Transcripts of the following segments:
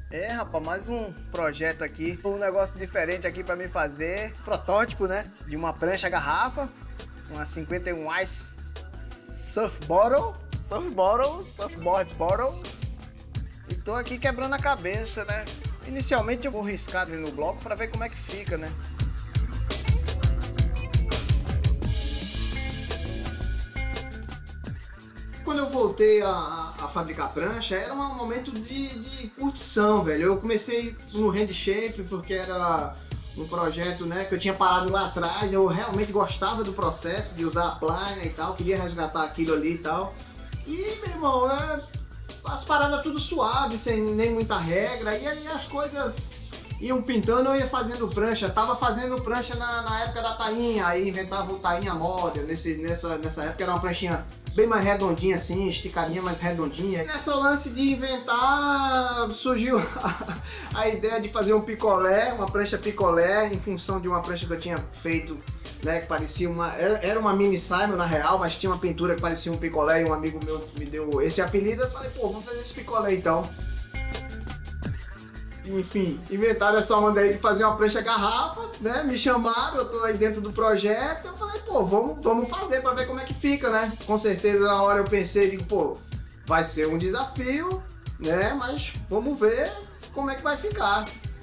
É, rapaz, mais um projeto aqui, um negócio diferente aqui pra mim fazer. Protótipo, né? De uma prancha garrafa, uma 51 Ice Surf Bottle, Surfboard Bottle. E tô aqui quebrando a cabeça, né? Inicialmente eu vou riscar ali no bloco pra ver como é que fica, né? Quando eu voltei a fabricar prancha, era um momento de curtição, velho. Eu comecei no hand shape porque era um projeto, né, que eu tinha parado lá atrás. Eu realmente gostava do processo de usar a plana e tal, queria resgatar aquilo ali e tal. E, meu irmão, as paradas tudo suave, sem nem muita regra. E aí as coisas iam pintando, eu ia fazendo prancha. Tava fazendo prancha na época da tainha, aí inventava o tainha model. Nessa época era uma pranchinha bem mais redondinha assim, esticadinha, mais redondinha. Nessa lance de inventar, surgiu a ideia de fazer um picolé, uma prancha picolé, em função de uma prancha que eu tinha feito, né, que parecia era uma mini Simon na real, mas tinha uma pintura que parecia um picolé, e um amigo meu me deu esse apelido. Eu falei, pô, vamos fazer esse picolé então. Enfim, inventaram essa onda aí de fazer uma prancha garrafa, né? Me chamaram, eu tô aí dentro do projeto. Eu falei, pô, vamos fazer pra ver como é que fica, né? Com certeza na hora eu pensei, digo, pô, vai ser um desafio, né? Mas vamos ver como é que vai ficar.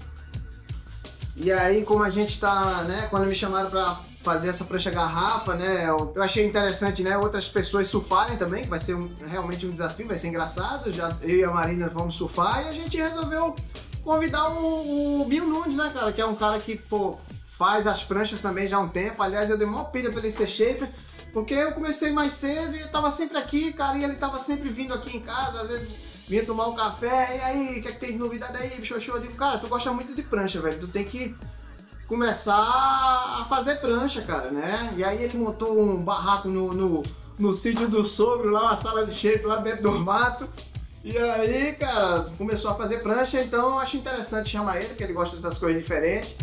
E aí, como a gente tá, né? Quando me chamaram pra fazer essa prancha garrafa, né? Eu achei interessante, né? Outras pessoas surfarem também, que vai ser realmente um desafio, vai ser engraçado. Já eu e a Marina vamos surfar e a gente resolveu convidar o Bill Nunes, né, cara? Que é um cara que, pô, faz as pranchas também já há um tempo. Aliás, eu dei uma pilha pra ele ser shaper, porque eu comecei mais cedo e eu tava sempre aqui, cara, e ele tava sempre vindo aqui em casa, às vezes vinha tomar um café, e aí, o que é que tem de novidade aí, bicho? Eu digo, cara, tu gosta muito de prancha, velho, tu tem que começar a fazer prancha, cara, né? E aí ele montou um barraco no sítio do sogro, lá uma sala de shape lá dentro do mato. E aí, cara, começou a fazer prancha, então eu acho interessante chamar ele, que ele gosta dessas coisas diferentes.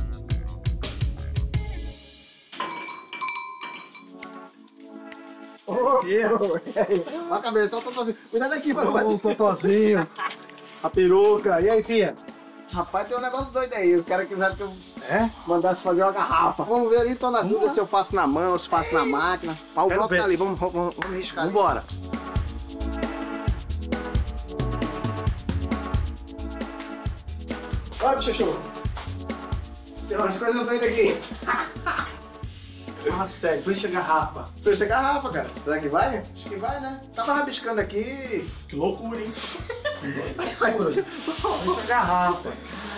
Olha a cabeça, olha o totozinho. Cuidado aqui, mano. O totozinho, a peruca. E aí, filha? Rapaz, tem um negócio doido aí. Os caras quiseram que eu mandasse fazer uma garrafa. Vamos ver ali, tô na dúvida se eu faço na mão, se faço na máquina. O bloco tá ali, vamos riscar. Vambora. Olha, bicho, tem umas coisas doidas aqui. Ah, sério, prancha garrafa. Prancha garrafa, cara. Será que vai? Acho que vai, né? Tava rabiscando aqui. Que loucura, hein? Prancha garrafa.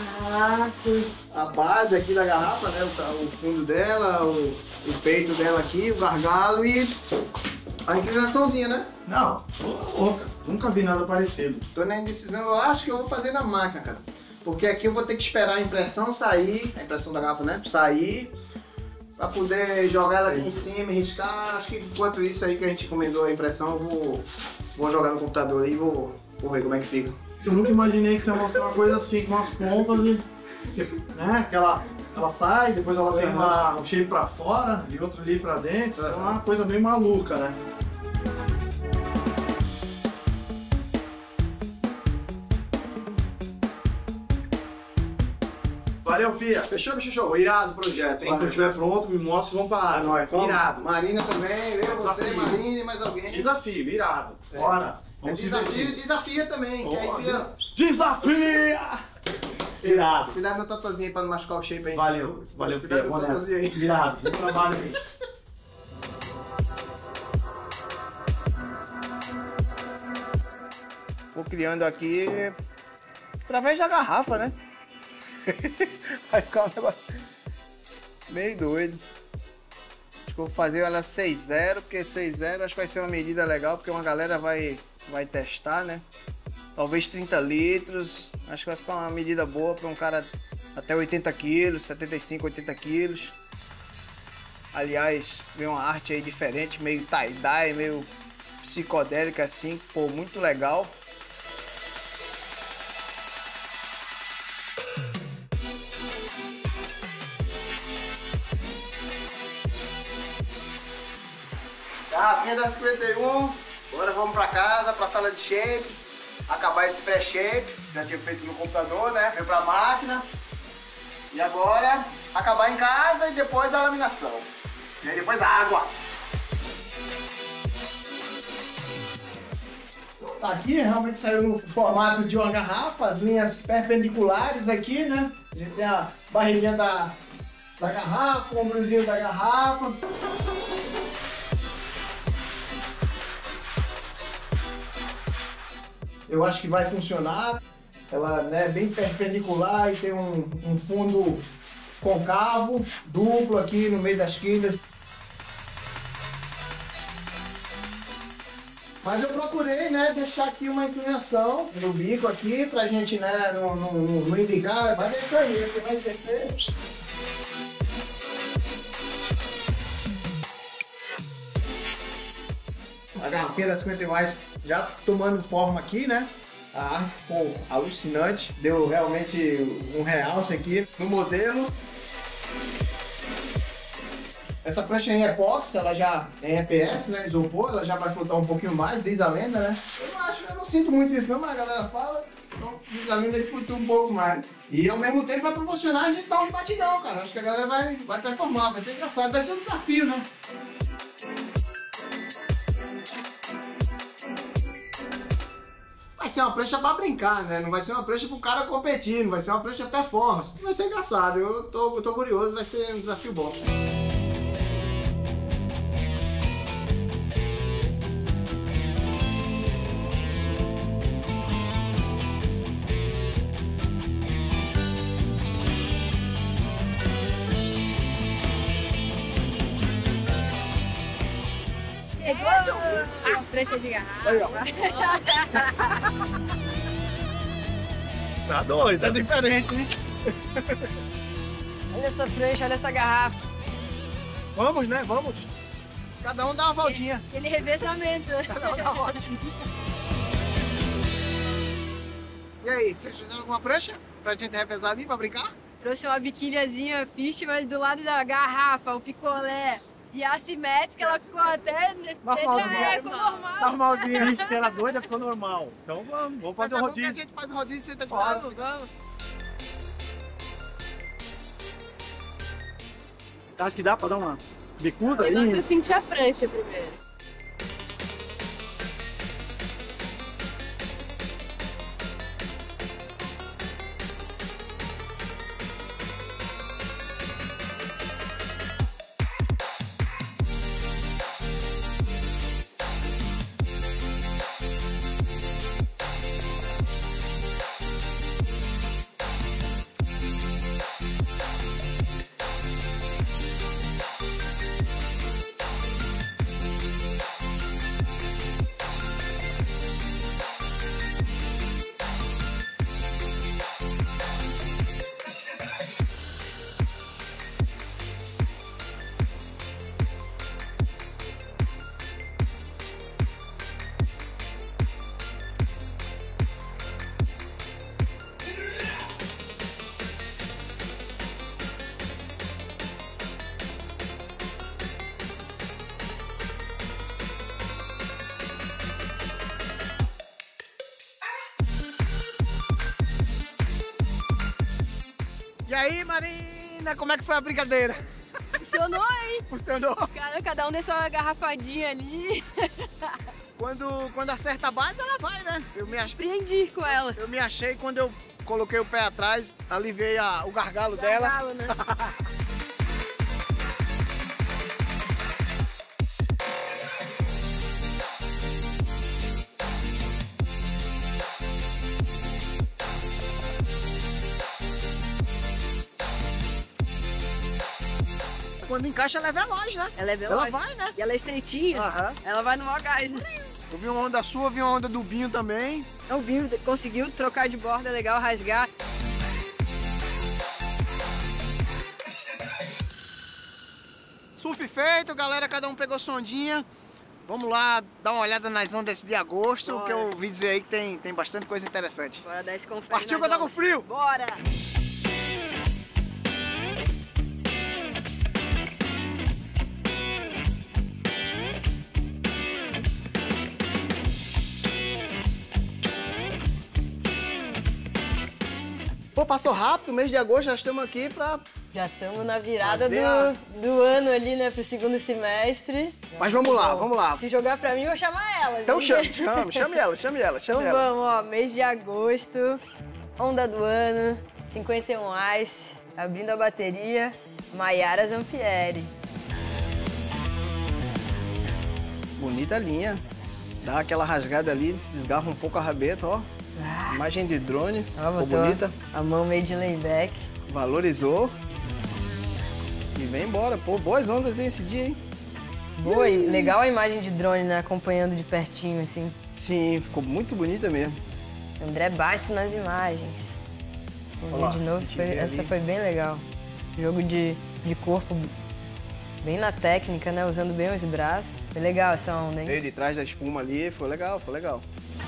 A base aqui da garrafa, né? O fundo dela, o peito dela aqui, o gargalo e a inclinaçãozinha, né? Não, tô louca. Nunca vi nada parecido. Tô na indecisão, eu acho que eu vou fazer na máquina, cara. Porque aqui eu vou ter que esperar a impressão sair, a impressão da garrafa, né? Sair, pra poder jogar ela aqui em cima e riscar. Acho que enquanto isso aí que a gente encomendou a impressão, eu vou jogar no computador aí e vou ver como é que fica. Eu nunca imaginei que você ia mostrar uma coisa assim, com umas pontas e... né? Ela sai, depois ela tem um shape pra fora e outro ali pra dentro. É uma coisa bem maluca, né? Valeu, fia. Fechou, bicho? Show? Irado o projeto, hein? Quando estiver pronto, me mostra e vamos pra área. Nós, vamos. Irado. Marina também, eu, você, Desafio. Marina e mais alguém. Desafio, irado. Bora. Vamos Desafio, desafia também, que aí fica... Desafia! Irado. Cuidado no totozinho aí pra não machucar o shape aí. Valeu, valeu, Cuidado filha. no totozinho aí. Irado, bom trabalho aí. Vou criando aqui através da garrafa, né? Vai ficar um negócio meio doido. Acho que eu vou fazer ela 6.0, porque 6.0 acho que vai ser uma medida legal, porque uma galera vai testar, né? Talvez 30 litros. Acho que vai ficar uma medida boa para um cara até 80 quilos, 75, 80 quilos. Aliás, veio uma arte aí diferente, meio tie-dye, meio psicodélica assim, pô, muito legal. Garrafinha da 51, agora vamos pra casa, pra sala de shape. acabar esse pré-shape. Já tinha feito no computador, né? Veio pra máquina. E agora, acabar em casa e depois a laminação. E aí depois a água. Aqui realmente saiu no formato de uma garrafa, as linhas perpendiculares aqui, né? A gente tem a barriguinha da garrafa, o ombrozinho da garrafa. Eu acho que vai funcionar. Ela, né, é bem perpendicular e tem um fundo côncavo, duplo aqui no meio das quilhas. Mas eu procurei, né, deixar aqui uma inclinação no bico aqui pra gente, né, não indicar. Mas é isso aí, porque vai descer. A garrafinha da 50 mais já tomando forma aqui, né? A arte ficou alucinante, deu realmente um realce aqui no modelo. Essa prancha em epóxi, ela já é EPS, né? Isopor, ela já vai flutuar um pouquinho mais, diz a lenda, né? Eu não sinto muito isso não, mas a galera fala, então diz a lenda que flutua um pouco mais. E ao mesmo tempo vai proporcionar a gente dar uns batidão, cara. Acho que a galera vai performar, vai ser engraçado, vai ser um desafio, né? Vai ser uma prancha pra brincar, né? Não vai ser uma prancha pro cara competir, não vai ser uma prancha performance. Vai ser engraçado, eu tô curioso, vai ser um desafio bom. A prancha de garrafa. Aí, ó. Tá doido, tá diferente, hein? Olha essa prancha, olha essa garrafa. Vamos, né? Vamos. Cada um dá uma voltinha. Aquele revezamento. Cada um dá uma voltinha. E aí, vocês fizeram alguma prancha pra gente revezar ali, pra brincar? Trouxe uma biquíniazinha fish, mas do lado da garrafa, o picolé. E a assimétrica, ela ficou até normalzinha. ficou normal. Normalzinha. Isso que era doida ficou normal. Então vamos fazer o rodízio. A gente faz o rodízio e senta de Vamos, fora. vamos. Acho que dá pra dar uma bicuda O aí? negócio é sentir a prancha primeiro. E aí, Marina, como é que foi a brincadeira? Funcionou, hein? Funcionou? Cada um deixou uma garrafadinha ali. Quando acerta a base, ela vai, né? Prendi com ela. Eu me achei quando eu coloquei o pé atrás, aliviei o gargalo dela. Gargalo, né? Quando encaixa, ela é veloz, né? Ela é veloz. Ela vai, né? E ela é estreitinha. Aham. Ela vai no maior gás, né? Eu vi uma onda sua, vi uma onda do Binho também. Então, o Binho conseguiu trocar de borda legal, rasgar. Surf feito, galera, cada um pegou sondinha. Vamos lá dar uma olhada nas ondas de agosto, Bora. que eu ouvi dizer aí que tem bastante coisa interessante. Bora dar esse confere. Partiu que eu nas tô com ondas. frio! Bora! Pô, passou rápido, mês de agosto, já estamos aqui pra... Já estamos na virada Fazer do ano ali, né, pro segundo semestre. Mas vamos lá, vamos lá. Se jogar pra mim, eu vou chamar ela. Então gente. chame ela. Então vamos, ó, mês de agosto, onda do ano, 51 Ice, abrindo a bateria, Maiara Zampieri. Bonita linha. Dá aquela rasgada ali, desgarra um pouco a rabeta, ó. Imagem de drone, Ó, ficou botou bonita. a mão meio de layback. Valorizou. E vem embora. Pô, boas ondas hein, esse dia, hein? Boa, e legal a imagem de drone, né, acompanhando de pertinho, assim. Sim, ficou muito bonita mesmo. André Basto nas imagens. Vamos Olha lá, ver de novo, a gente vê essa ali. foi bem legal. Jogo de corpo, bem na técnica, né, usando bem os braços. Foi legal essa onda, hein? Veio de trás da espuma ali, foi legal, ficou legal.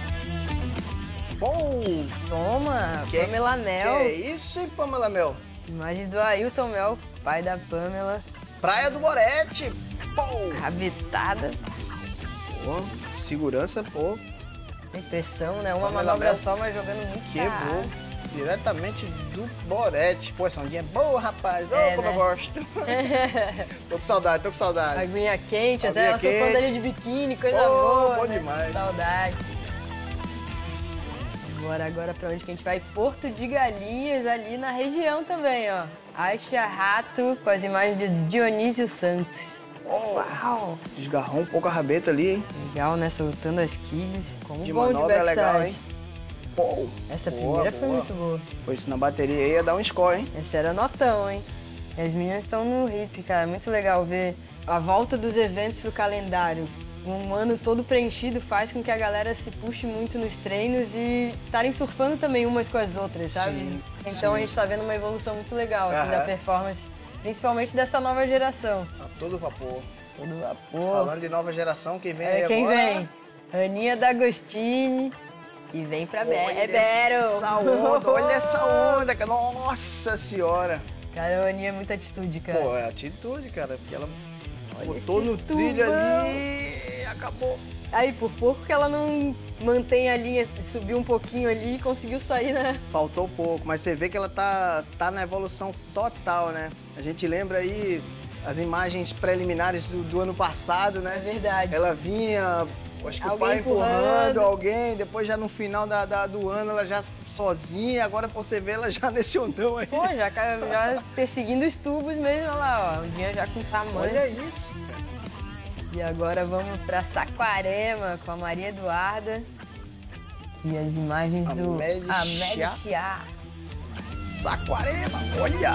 Bom! Toma, Que Pamela Mel. é isso, hein, Pamela Mel? Imagens do Ailton Mel, pai da Pamela. Praia do Borete. Pô! Rabitada, Pô, segurança, pô, impressão, né? Uma Pamela manobra Mel só, mas jogando muito quebrou. caro. Diretamente do Borete. Pô, essa ondinha é boa, rapaz. Ô, É, como né? eu gosto. Tô com saudade, tô com saudade. Aguinha quente, até Aguinha ela sou fã quente. dele de biquíni, coisa Pô, boa. bom né? demais. Saudade. Agora pra onde que a gente vai? Porto de Galinhas, ali na região também, ó. Aixa Rato, com as imagens de Dionísio Santos. Uau! Desgarrou um pouco a rabeta ali, hein? Legal, né? Soltando as quilhas. Como De bom de manobra é backside. legal, hein? Pô, Essa boa, primeira foi boa. muito boa. Pô, isso na bateria aí ia dar um score, hein? Essa era notão, hein? E as meninas estão no hip, cara. Muito legal ver a volta dos eventos pro calendário. Um ano todo preenchido faz com que a galera se puxe muito nos treinos e estarem surfando também umas com as outras, sabe? Sim, Então sim. a gente tá vendo uma evolução muito legal, assim, Aham. da performance, principalmente dessa nova geração. A todo vapor. Todo vapor. Falando de nova geração, quem vem aí É, quem agora... vem? Aninha D'Agostini. E vem pra Olha Bero. essa onda, olha essa onda, cara. Nossa senhora. Cara, a Aninha é muita atitude, cara. Pô, é atitude, cara, porque ela botou esse no trilho tubão. ali, acabou. Aí, por pouco que ela não mantém a linha, subiu um pouquinho ali e conseguiu sair, né? Faltou pouco, mas você vê que ela tá na evolução total, né? A gente lembra aí as imagens preliminares do ano passado, né? É verdade. Ela vinha, acho que o Alguém pai empurrando empurrando. alguém, depois já no final do ano ela já sozinha, agora você vê ela já nesse ondão aí. Pô, já perseguindo os tubos mesmo, olha lá, ó. Um dia já com tamanho. Olha isso. E agora vamos pra Saquarema com a Maria Eduarda. E as imagens do Amélie Amélie Chiá. Chiá. Saquarema, olha!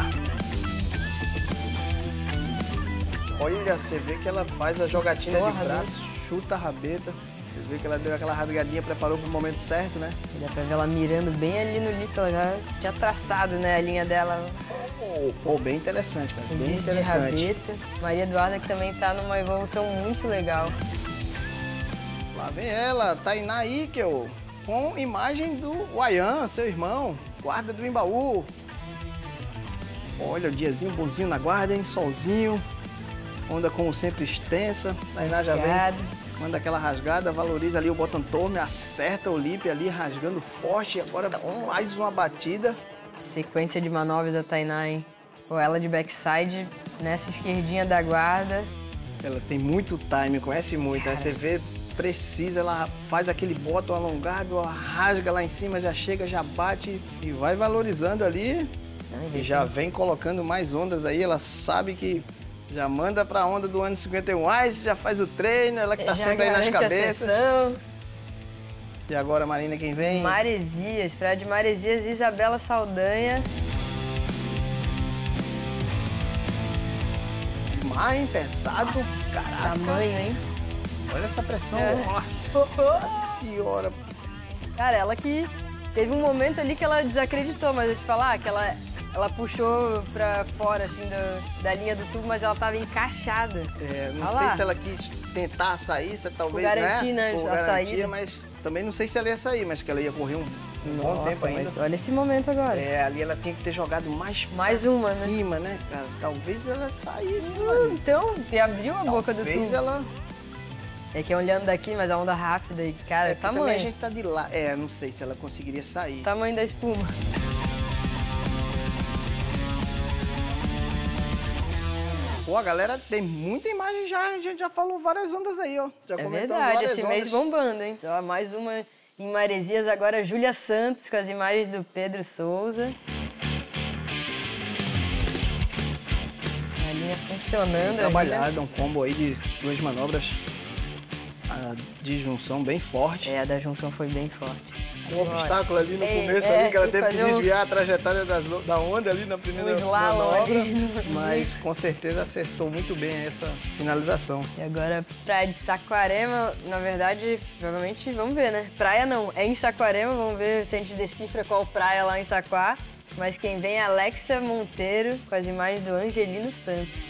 Olha, você vê que ela faz a jogatina Porra, de braço, chuta a rabeta. Você vê que ela deu aquela rasgadinha, preparou pro momento certo, né? Dá pra ver ela mirando bem ali no lip, ela já tinha traçado, né, a linha dela. Pô, bem interessante, cara. Com Bem disco de interessante. rabeta. Maria Eduarda que também tá numa evolução muito legal. Lá vem ela, Tainá Ikel, com imagem do Wayan, seu irmão, guarda do Imbaú. Olha, o diazinho bonzinho na guarda, hein? Solzinho. Onda como sempre extensa. Tainá já vem, Rasgado. manda aquela rasgada, valoriza ali o bottom torme, acerta o lip ali, rasgando forte. Agora mais uma batida. Sequência de manobras da Tainá, hein? Pô, ela de backside, nessa esquerdinha da guarda. Ela tem muito time, conhece muito, né? Você vê, precisa, ela faz aquele bottom alongado, ela rasga lá em cima, já chega, já bate e vai valorizando ali. E já vem colocando mais ondas aí, ela sabe que já manda pra onda do ano 51 Ice, já faz o treino, ela que tá Já sempre aí nas garante a cabeças. sessão. E agora, Marina, quem vem? Maresias, praia de Maresias, Isabela Saldanha. Mar, hein? Pesado. Caraca. Tamanho, hein? Olha essa pressão. É. Nossa senhora. Cara, ela que teve um momento ali que ela desacreditou, mas eu te falar que ela puxou pra fora, assim, da linha do tubo, mas ela tava encaixada. É, não Olha sei lá. se ela quis tentar sair, se talvez, garantir, né, Por a garantia, saída. mas também não sei se ela ia sair, mas que ela ia correr um bom tempo ainda. mas olha esse momento agora. É, ali ela tinha que ter jogado mais Mais pra uma, né? cima, né, cara? Talvez ela saísse, Marina. Então, que abriu a boca do Talvez tubo. ela... É que é olhando daqui, mas a onda rápida e, cara, É, que também a tamanho. gente tá de lá. É, não sei se ela conseguiria sair. Tamanho da espuma. Pô, a galera tem muita imagem já, a gente já falou várias ondas aí, ó. Já É comentamos verdade, várias esse ondas. mês bombando, hein? Ó, mais uma em Maresias, agora Júlia Santos, com as imagens do Pedro Souza. A linha funcionando. Trabalhado, um combo aí de 2 manobras de junção bem forte. É, a da junção foi bem forte. Um obstáculo ali no É, começo, é, ali, que ela tem que teve que fazer desviar a trajetória da onda ali na primeira Um slalom manobra. ali. Mas com certeza acertou muito bem essa finalização. E agora, praia de Saquarema, na verdade, provavelmente, vamos ver, né? Praia não, é em Saquarema, vamos ver se a gente decifra qual praia lá em Saquá. Mas quem vem é Alexa Monteiro, com as imagens do Angelino Santos.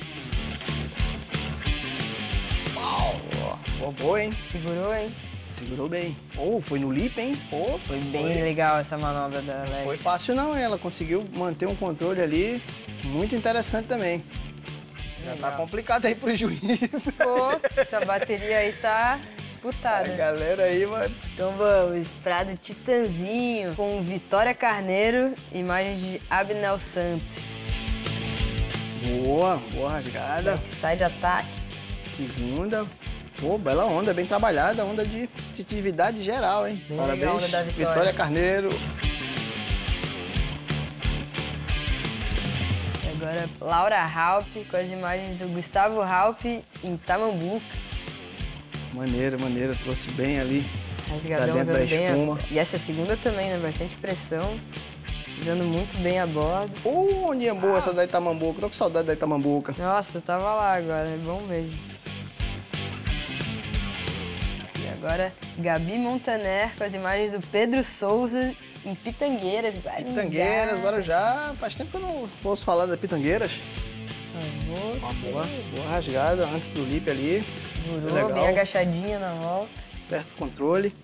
Uau! Pô, boa, hein? Segurou, hein? Segurou bem. Pô, foi no lip, hein? Pô, Foi bem legal essa manobra da Alexa. Não foi fácil não, ela conseguiu manter um controle ali muito interessante também. Já tá complicado aí pro juiz. Pô, essa bateria aí tá A disputada. galera aí, mano. Então vamos, Prado Titanzinho, com Vitória Carneiro, imagens de Abnel Santos. Boa, boa rasgada. Side ataque. Segunda. Pô, bela onda, bem trabalhada, onda de atividade geral, hein? Bem Parabéns, legal a onda da Vitória. Vitória Carneiro. E agora Laura Halp, com as imagens do Gustavo Halp em Tamambuca. Maneiro, maneiro, trouxe bem ali. Rasgadão, Pra dentro da usando bem espuma. E essa segunda também, né? Bastante pressão. Usando muito bem a borda. Pô, ondinha boa essa da Itamambuca, tô com saudade da Itamambuca. Nossa, eu tava lá agora, é bom mesmo. E agora, Gabi Montaner com as imagens do Pedro Souza em Pitangueiras. Pitangueiras, Guarujá, faz tempo que eu não ouço falar da Pitangueiras. Boa, Boa, boa rasgada antes do lip ali. segurou, Legal. bem agachadinha na volta. Certo controle.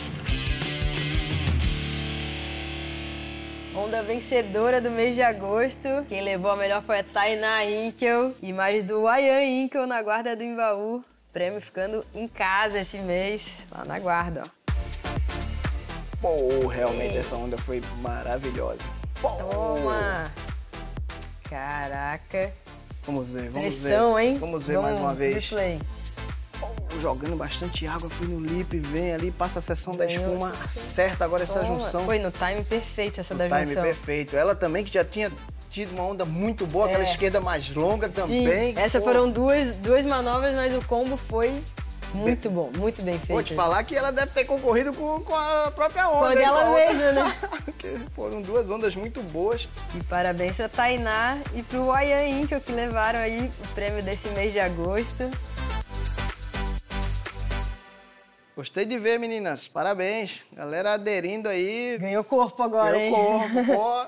Onda vencedora do mês de agosto. Quem levou a melhor foi a Tainá Hinkel. Imagens do Wayan Hinkel na guarda do Imbaú. Prêmio ficando em casa esse mês, lá na guarda, ó. Pô, realmente essa onda foi maravilhosa. Pô. Toma! Caraca. Vamos ver, vamos Pressão, ver. hein? Vamos ver mais uma vez. Replay. Pô, jogando bastante água, fui no lip, vem ali, passa a seção da Ganhou. espuma, acerta agora essa Toma. junção. Foi no time perfeito essa da Time junção. perfeito. Ela também que já tinha tido uma onda muito boa, aquela É. esquerda mais longa Sim, também. essas Pô, foram duas manobras, mas o combo foi muito bom, muito bem feito. Vou te falar que ela deve ter concorrido com a própria onda. Com a hein, dela com a outra. mesma, né? Porque foram 2 ondas muito boas. E parabéns a Tainá e pro Wayan Hinkel, que levaram aí o prêmio desse mês de agosto. Gostei de ver, meninas. Parabéns. Galera aderindo aí. Ganhou corpo agora, hein? Meu corpo, pô.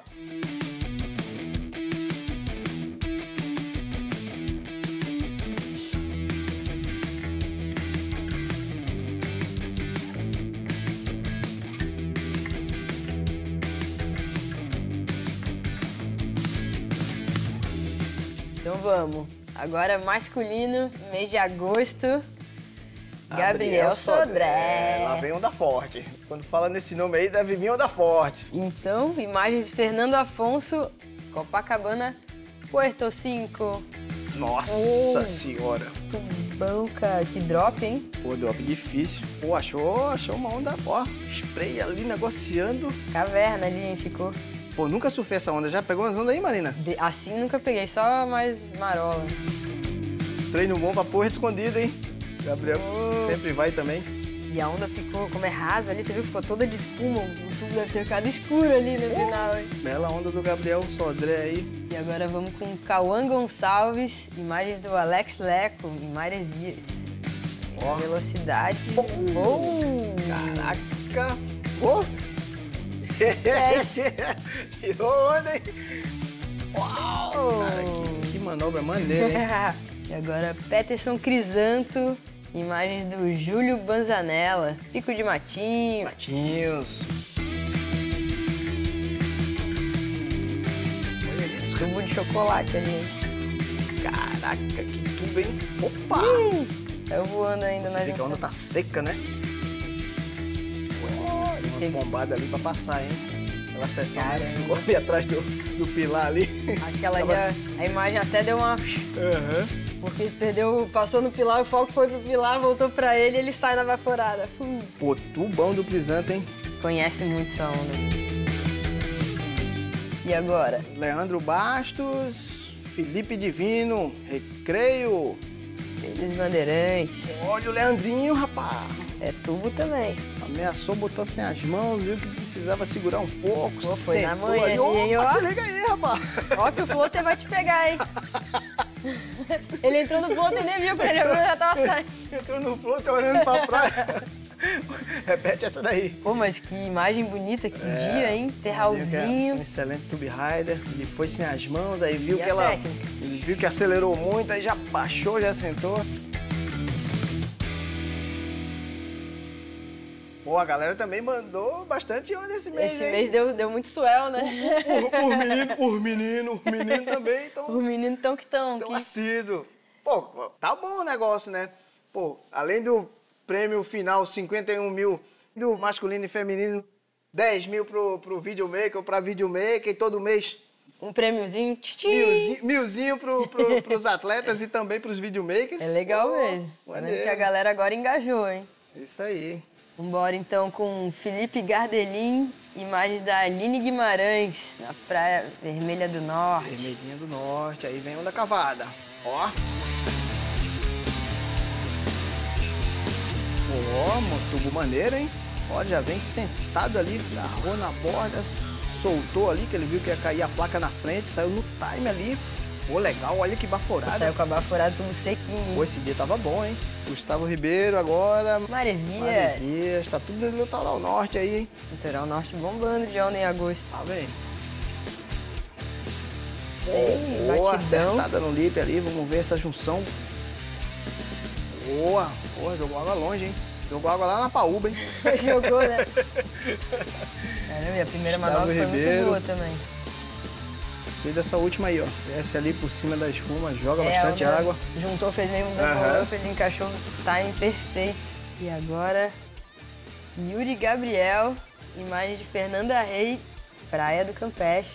Então vamos. Agora masculino, mês de agosto. Gabriel Sodré. Lá vem onda forte. Quando fala nesse nome aí, deve vir onda forte. Então, imagens de Fernando Afonso, Copacabana, Puerto Cinco. Nossa senhora. Muito bom, cara. Que drop, hein? Pô, drop difícil. Pô, achou uma onda, ó. Spray ali negociando. Caverna ali, hein? Ficou. Pô, nunca surfei essa onda. Já pegou umas ondas aí, Marina? Assim nunca peguei, só mais marola. Treino bom pra porra escondida, hein? Gabriel sempre vai também. E a onda ficou, como é raso ali, você viu? Ficou toda de espuma, o tubo deve ter ficado escuro ali no final, hein? Bela onda do Gabriel Sodré aí. E agora vamos com Cauã Gonçalves, imagens do Alex Leco, em Maresias. Ó. Velocidade. Caraca. Ô! Tirou onda, hein? Uau! Cara, que manobra maneira, hein? E agora Peterson Crisanto, imagens do Júlio Banzanella, Pico de Matinho. Matinhos. Olha isso. Tubo de chocolate ali, hein? Caraca, que tubo, hein? Opa! Saiu voando ainda Você na vê que a onda junção. tá seca, né? Tem umas bombadas ali pra passar, hein? Aquela seção Caramba. ficou ali atrás do pilar ali. Aquela ali, Tava ó, A imagem até deu uma... Porque passou no pilar, o foco foi pro pilar, voltou pra ele e ele sai na baforada. Pô, tubão do Crisanto, hein? Conhece muito essa onda. E agora? Leandro Bastos, Felipe Divino, Recreio. Eles Bandeirantes. Olha o Leandrinho, rapaz. É tubo também. Ameaçou, botou assim as mãos, viu que precisava segurar um pouco. Pô, foi na manhã ali. ali, hein, ó. Se liga aí, rapaz. Ó que o floater vai te pegar, hein? Ele entrou no floater e nem viu quando ele já tava saindo. Entrou no floater olhando pra praia. Repete essa daí. Pô, mas que imagem bonita, que dia, hein? Terralzinho. Um excelente tube rider. Ele foi sem as mãos, aí viu E que a ela... técnica? Ele viu que acelerou muito, aí já baixou, já sentou. Pô, a galera também mandou bastante onda esse mês, Esse hein? mês deu muito swell, né? Por menino também estão Os meninos tão que tão. assíduos. Pô, tá bom o negócio, né? Pô, além do prêmio final, 51 mil do masculino e feminino, 10 mil pro videomaker, pra videomaker, e todo mês Um prêmiozinho, tchim. milzinho pros atletas e também pros videomakers. É legal mesmo. Tá vendo maneiro. que a galera agora engajou, hein? Isso aí. Vambora então com Felipe Gardelin, imagens da Aline Guimarães, na Praia Vermelha do Norte. Vermelhinha do Norte, aí vem onda cavada. Ó. Ó, tubo maneiro, hein? Ó, já vem sentado ali, agarrou na borda, soltou ali, que ele viu que ia cair a placa na frente, saiu no time ali. Pô, legal, olha que baforada. Saiu com a baforada, tubo sequinho. Pô, esse dia tava bom, hein? Gustavo Ribeiro agora. Maresias. Tá tudo no litoral norte aí, hein? Litoral Norte bombando de onda em agosto. Tá bem. Tem Boa, batidão. acertada no lip ali, vamos ver essa junção. Boa, porra, jogou água longe, hein? Jogou água lá na Paúba, hein? Jogou, né? Caramba, e a primeira Gustavo manobra foi Ribeiro. muito boa também. Gostei dessa última aí, ó. Desce ali por cima da espuma, joga É, bastante ela água. Juntou, fez meio um double Aham. up, ele encaixou o time perfeito. E agora, Yuri Gabriel, imagem de Fernanda Rei, Praia do Campeche.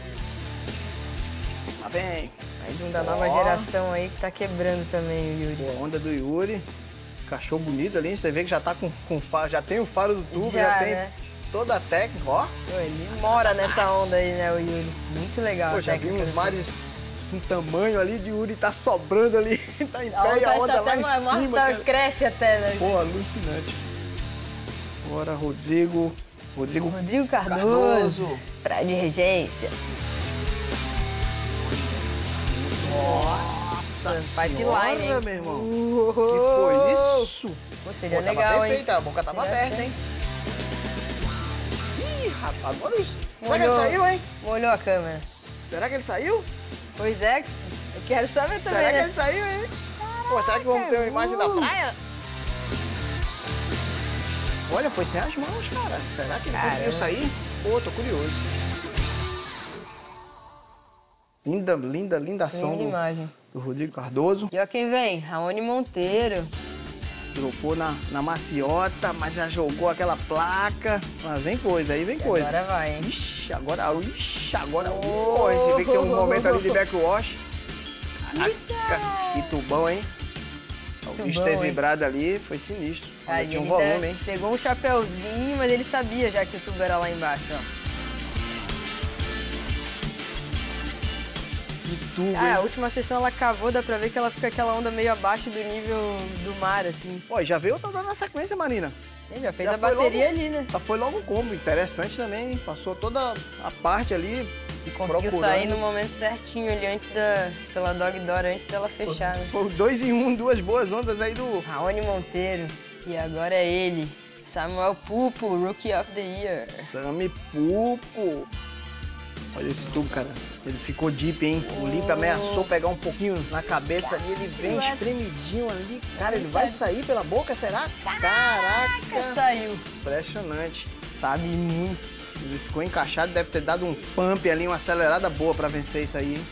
Tá bem. Mais um da nova Ó. geração aí que tá quebrando também o Yuri. Boa onda do Yuri. Encaixou bonito ali, você vê que já tá com faro, já tem o faro do tubo, já, Já, tem né? toda a técnica, ó. Pô, ele mora nessa onda aí, né, o Yuri. Muito legal Pô, a já vi técnica uns do mares com tamanho ali de Yuri, tá sobrando ali, tá em A pé e a onda onda tá lá até em mais, cima. tá, cara. cresce até, né? Pô, alucinante. Bora, Rodrigo Rodrigo Cardoso, Cardoso. Praia de Regência. Nossa pipeline, senhora, hein? meu irmão. O que foi isso? Pô, seria Pô, tava legal, hein? perfeita, a boca tava Seria aberta, hein? Ih, rapaz, agora isso. Será que ele Molhou. saiu, hein? Molhou a câmera. Será que ele saiu? Pois é, eu quero saber também, Será que né? ele saiu, hein? Pô, será que vamos ter uma imagem da praia? Olha, foi sem as mãos, cara. Será que ele conseguiu sair? Pô, tô curioso. Linda ação Linda imagem. do Rodrigo Cardoso. E ó quem vem, Raoni Monteiro. Dropou na maciota, mas já jogou aquela placa. Mas vem coisa, aí vem coisa. Agora vai, hein? Ixi, agora. Pô, você vê que tem um momento ali de backwash. Caraca, que tubão, hein? O bicho ter hein? vibrado ali, foi sinistro. Aí Ainda tinha um ele volume, hein? pegou um chapéuzinho, mas ele sabia já que o tubo era lá embaixo, ó. Que tubo, Ah, a hein? última sessão ela cavou, dá pra ver que ela fica aquela onda meio abaixo do nível do mar, assim. Ó, já veio outra na sequência, Marina. Ele já fez Já a foi bateria logo- ali, né? Já foi logo um combo, interessante também. Passou toda a parte ali. E conseguiu procurando. sair no momento certinho ali, pela Dog Door, antes dela fechar, né? Foi 2 em 1, duas boas ondas aí do... Raoni Monteiro. E agora é ele, Samuel Pupo, Rookie of the Year. Sami Pupo. Olha esse tubo, cara. Ele ficou deep, hein? O Lipe ameaçou pegar um pouquinho na cabeça ali. Ele vem espremidinho ali. Cara, ele vai sair pela boca, será? Caraca! Saiu. Impressionante. Sabe muito. Ele ficou encaixado, deve ter dado um pump ali, uma acelerada boa pra vencer isso aí, hein?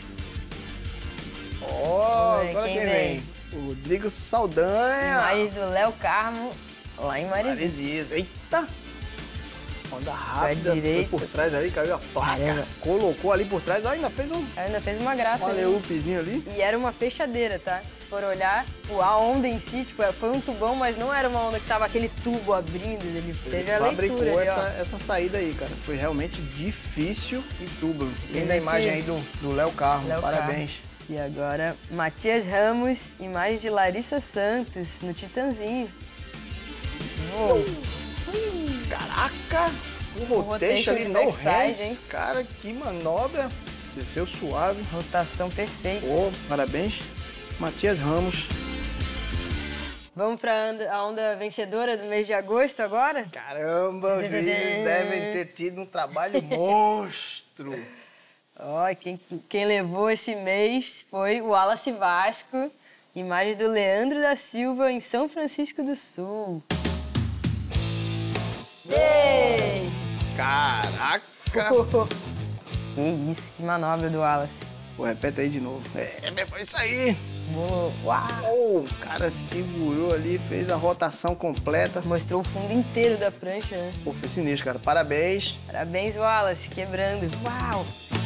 Ó, Vamos ver agora quem quem vem. vem? O Rodrigo Saldanha. Imagens do Léo Carmo, lá em Maresias. Maresias. Eita! Onda rápida, foi direito. por trás ali, caiu a placa. Caramba. Colocou ali por trás, ó, ainda fez um Ainda fez uma graça ali. aleupzinho ali. E era uma fechadeira, tá? Se for olhar, a onda em si, tipo, foi um tubão, mas não era uma onda que tava aquele tubo abrindo. Ele teve a Fabricou leitura ali, ó. essa saída aí, cara. Foi realmente difícil e tubo. Tem vê a imagem que- aí do Léo Carro. Léo Parabéns. E agora, Matias Ramos, imagem de Larissa Santos, no Titanzinho. Uou. Caraca! O rotation rotation ali de no backside, hands. hein? Cara, que manobra. Desceu suave. Rotação perfeita. Pô, parabéns. Matias Ramos. Vamos pra a onda vencedora do mês de agosto agora? Caramba, os juízes devem ter tido um trabalho monstro. Ó, quem levou esse mês foi o Wallace Vasco. Imagem do Leandro da Silva em São Francisco do Sul. Ei! Caraca! Que isso, que manobra do Wallace. Pô, repete aí de novo. Foi isso aí. Uau! O cara segurou ali, fez a rotação completa. Mostrou o fundo inteiro da prancha, né? Pô, foi sinistro, cara. Parabéns. Parabéns, Wallace, quebrando. Uau!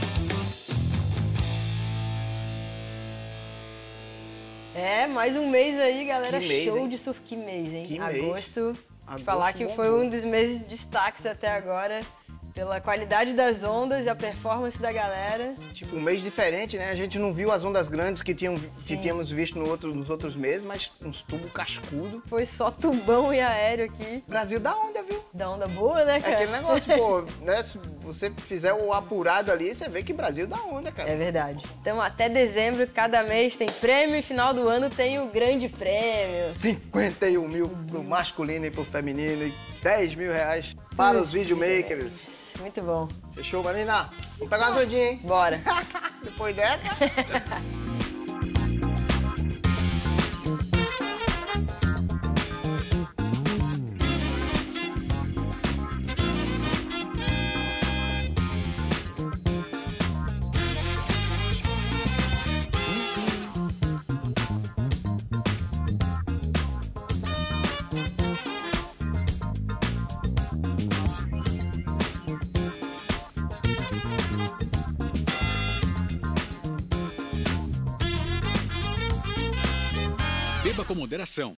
É, mais um mês aí, galera. Que mês, Show hein? de surf. Que mês, hein? Que mês. Agosto. Agosto Falar que foi bombou. um dos meses de destaques até agora. Pela qualidade das ondas e a performance da galera. Tipo, um mês diferente, né? A gente não viu as ondas grandes que tínhamos visto nos outros meses, mas uns tubos cascudo. Foi só tubão e aéreo aqui. Brasil dá onda, viu? Da onda boa, né, É cara? aquele negócio, pô, né? Se você fizer o apurado ali, você vê que Brasil dá onda, cara. É verdade. Então, até dezembro, cada mês tem prêmio e final do ano tem o grande prêmio. 51 mil pro masculino e pro feminino e 10 mil reais para os videomakers. Muito bom. Fechou, Marina? Vamos pegar umas ondinhas, hein? Bora. Depois dessa. Beba com moderação.